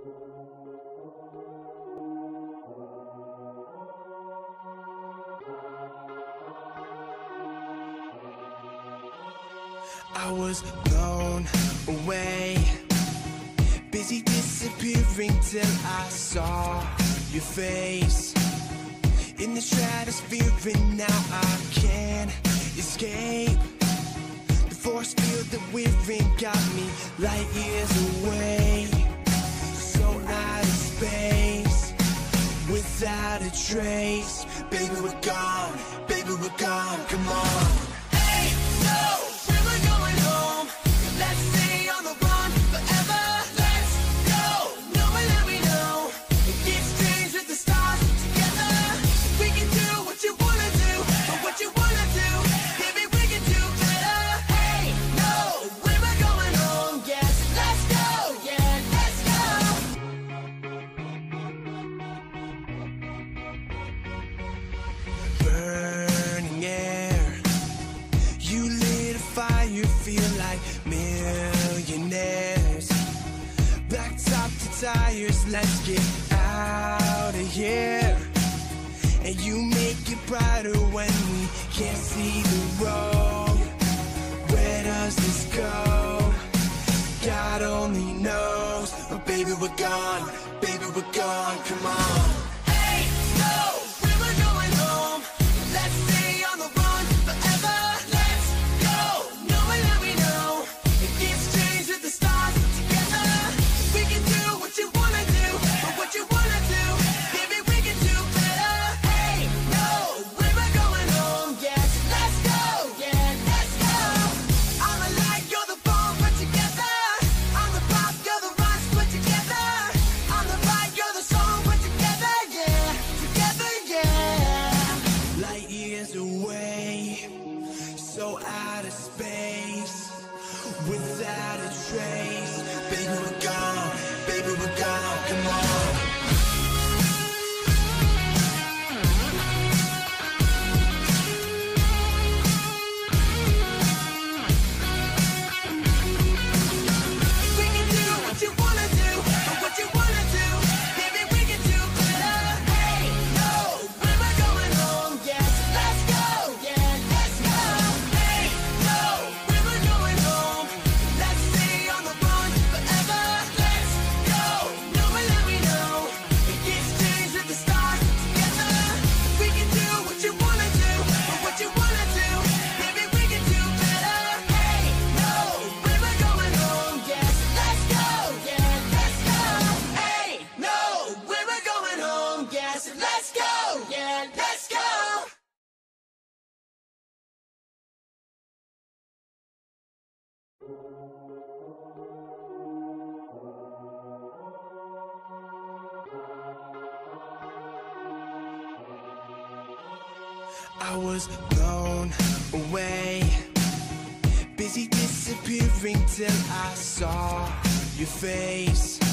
I was blown away, busy disappearing till I saw your face in the stratosphere, and now I can't escape. The force field that we're in got me light years away, so out of space, without a trace. Baby, we're gone, baby, we're gone, come on. Hey, no! Burning air, you lit a fire, feel like millionaires. Blacktop to tires, let's get out of here. And you make it brighter when we can't see the road. Where does this go? God only knows. But baby, we're gone, baby, we're gone, come on. Hey, no! So out of space, without a trace. Baby, we're gone, baby, we're gone, come on. Let's go, yeah, let's go. I was blown away, busy disappearing till I saw your face